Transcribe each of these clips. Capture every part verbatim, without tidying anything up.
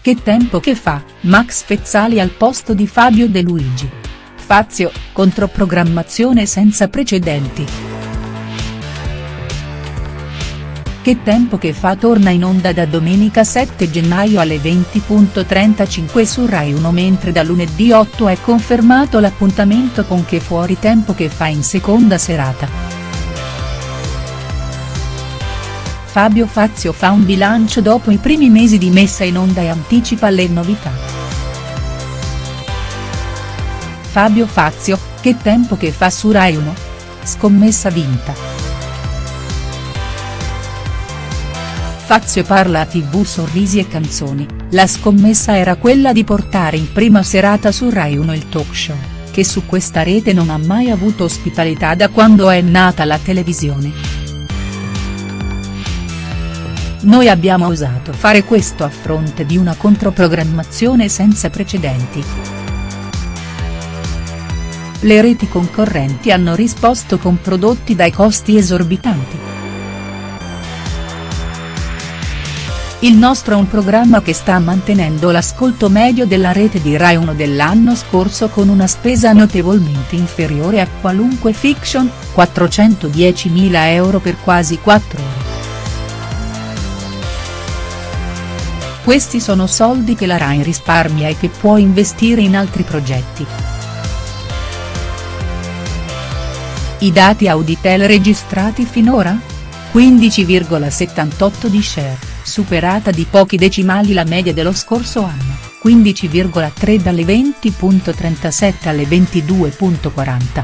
che tempo che fa, Max Pezzali al posto di Fabio De Luigi. Fazio, controprogrammazione senza precedenti. Che tempo che fa torna in onda da domenica sette gennaio alle venti e trentacinque su Rai uno, mentre da lunedì otto è confermato l'appuntamento con Che fuori tempo che fa in seconda serata. Fabio Fazio fa un bilancio dopo i primi mesi di messa in onda e anticipa le novità. Fabio Fazio, che tempo che fa su Rai uno? Scommessa vinta. Fazio parla a tivù, sorrisi e canzoni, la scommessa era quella di portare in prima serata su Rai uno il talk show, che su questa rete non ha mai avuto ospitalità da quando è nata la televisione. Noi abbiamo osato fare questo a fronte di una controprogrammazione senza precedenti. Le reti concorrenti hanno risposto con prodotti dai costi esorbitanti. Il nostro è un programma che sta mantenendo l'ascolto medio della rete di Rai uno dell'anno scorso con una spesa notevolmente inferiore a qualunque fiction, quattrocentodiecimila euro per quasi quattro ore. Questi sono soldi che la Rai risparmia e che può investire in altri progetti. I dati Auditel registrati finora? quindici virgola settantotto di share, superata di pochi decimali la media dello scorso anno, quindici virgola tre dalle venti virgola trentasette alle ventidue virgola quaranta.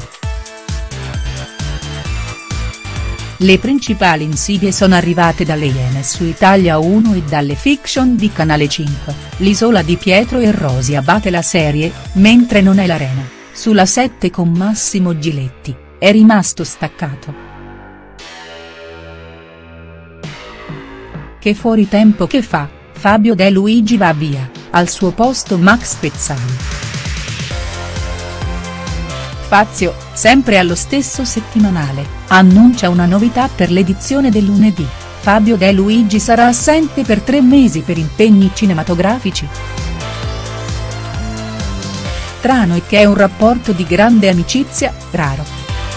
Le principali insidie sono arrivate dalle Iene su Italia uno e dalle fiction di Canale cinque, L'isola di Pietro e Rosi Abate la serie, mentre non è l'Arena, sulla sette con Massimo Giletti, è rimasto staccato. Che fuori tempo che fa, Fabio De Luigi va via, al suo posto Max Pezzali. Fazio, sempre allo stesso settimanale, annuncia una novità per l'edizione del lunedì: Fabio De Luigi sarà assente per tre mesi per impegni cinematografici. Strano è che è un rapporto di grande amicizia, raro.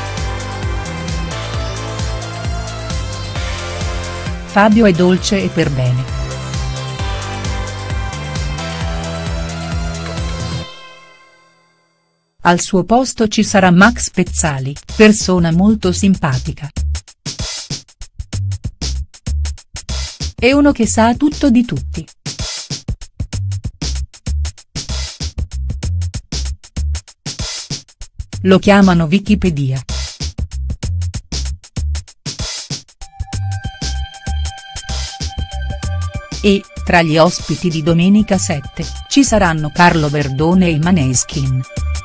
Fabio è dolce e per bene. Al suo posto ci sarà Max Pezzali, persona molto simpatica. È uno che sa tutto di tutti. Lo chiamano Wikipedia. E, tra gli ospiti di domenica sette, ci saranno Carlo Verdone e i Maneskin.